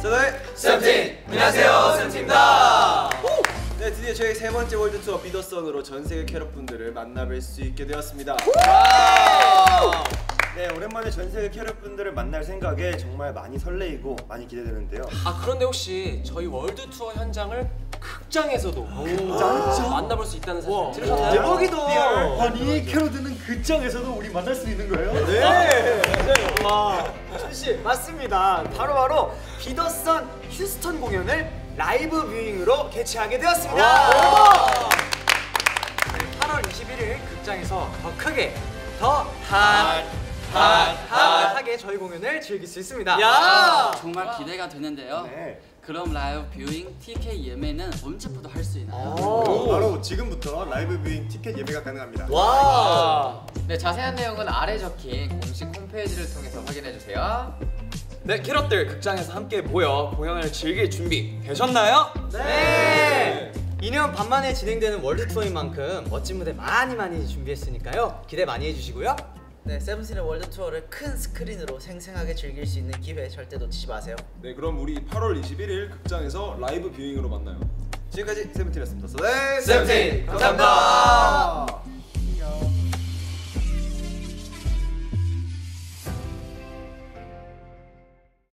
저는 세븐틴! 안녕하세요, 세븐틴입니다. 네, 드디어 저희 세 번째 월드 투어 비더선으로 전 세계 캐럿분들을 만나뵐 수 있게 되었습니다. 네, 오랜만에 전 세계 캐럿분들을 만날 생각에 정말 많이 설레이고 많이 기대되는데요. 아, 그런데 혹시 저희 월드 투어 현장을 극장에서도 만나볼 수 있다는 사실 들으셨나요? 대박이다. 아니, 캐럿은 극장에서도 우리 만날 수 있는 거예요? 네. 와, 준씨 맞습니다. 바로 비더선 휴스턴 공연을 라이브 뷰잉으로 개최하게 되었습니다. 8월 21일 극장에서 더 크게, 더 핫하게 저희 공연을 즐길 수 있습니다. 정말 기대가 되는데요. 네. 그럼 라이브 뷰잉 티켓 예매는 언제부터 할 수 있나요? 바로 지금부터 라이브 뷰잉 티켓 예매가 가능합니다. 네, 자세한 내용은 아래 적힌 공식 홈페이지를 통해서 확인해주세요. 네, 캐럿들 극장에서 함께 모여 공연을 즐길 준비 되셨나요? 네. 2년 반 만에 진행되는 월드 투어인 만큼 멋진 무대 많이 준비했으니까요. 기대 많이 해주시고요. 네, 세븐틴의 월드 투어를 큰 스크린으로 생생하게 즐길 수 있는 기회 절대 놓치지 마세요. 네, 그럼 우리 8월 21일 극장에서 라이브 뷰잉으로 만나요. 지금까지 세븐틴이었습니다. 네, 세븐틴! 감사합니다.